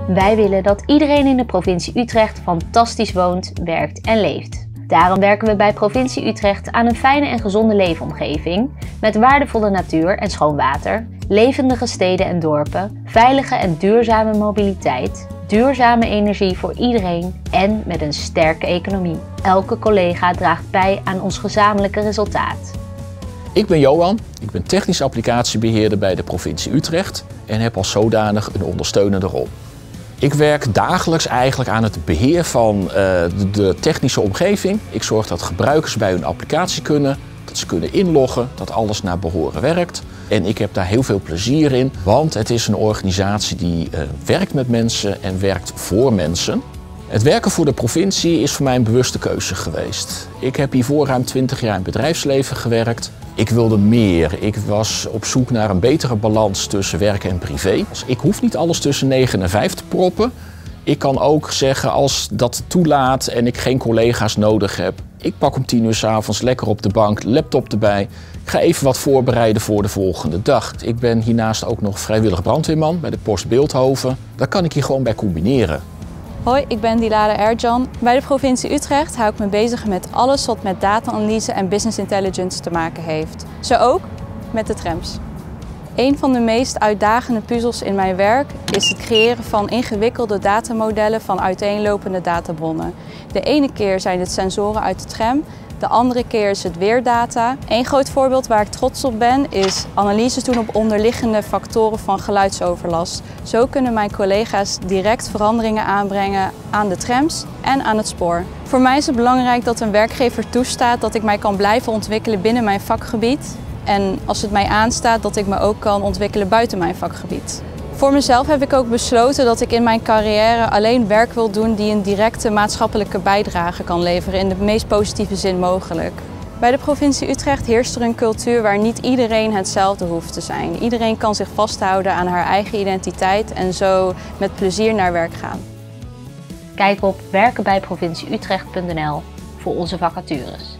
Wij willen dat iedereen in de provincie Utrecht fantastisch woont, werkt en leeft. Daarom werken we bij Provincie Utrecht aan een fijne en gezonde leefomgeving met waardevolle natuur en schoon water, levendige steden en dorpen, veilige en duurzame mobiliteit, duurzame energie voor iedereen en met een sterke economie. Elke collega draagt bij aan ons gezamenlijke resultaat. Ik ben Johan, ik ben technisch applicatiebeheerder bij de provincie Utrecht en heb als zodanig een ondersteunende rol. Ik werk dagelijks eigenlijk aan het beheer van de technische omgeving. Ik zorg dat gebruikers bij hun applicatie kunnen, dat ze kunnen inloggen, dat alles naar behoren werkt. En ik heb daar heel veel plezier in, want het is een organisatie die werkt met mensen en werkt voor mensen. Het werken voor de provincie is voor mij een bewuste keuze geweest. Ik heb hiervoor ruim 20 jaar in het bedrijfsleven gewerkt. Ik wilde meer. Ik was op zoek naar een betere balans tussen werk en privé. Ik hoef niet alles tussen 9 en 5 te proppen. Ik kan ook zeggen, als dat toelaat en ik geen collega's nodig heb, ik pak om 10 uur 's avonds lekker op de bank, laptop erbij. Ik ga even wat voorbereiden voor de volgende dag. Ik ben hiernaast ook nog vrijwillig brandweerman bij de Post Beeldhoven. Daar kan ik hier gewoon bij combineren. Hoi, ik ben Dilare Ercan. Bij de provincie Utrecht hou ik me bezig met alles wat met data-analyse en business intelligence te maken heeft. Zo ook met de trams. Een van de meest uitdagende puzzels in mijn werk is het creëren van ingewikkelde datamodellen van uiteenlopende databronnen. De ene keer zijn het sensoren uit de tram, de andere keer is het weerdata. Een groot voorbeeld waar ik trots op ben is analyses doen op onderliggende factoren van geluidsoverlast. Zo kunnen mijn collega's direct veranderingen aanbrengen aan de trams en aan het spoor. Voor mij is het belangrijk dat een werkgever toestaat dat ik mij kan blijven ontwikkelen binnen mijn vakgebied. En als het mij aanstaat dat ik me ook kan ontwikkelen buiten mijn vakgebied. Voor mezelf heb ik ook besloten dat ik in mijn carrière alleen werk wil doen die een directe maatschappelijke bijdrage kan leveren in de meest positieve zin mogelijk. Bij de provincie Utrecht heerst er een cultuur waar niet iedereen hetzelfde hoeft te zijn. Iedereen kan zich vasthouden aan haar eigen identiteit en zo met plezier naar werk gaan. Kijk op werkenbijprovincieutrecht.nl voor onze vacatures.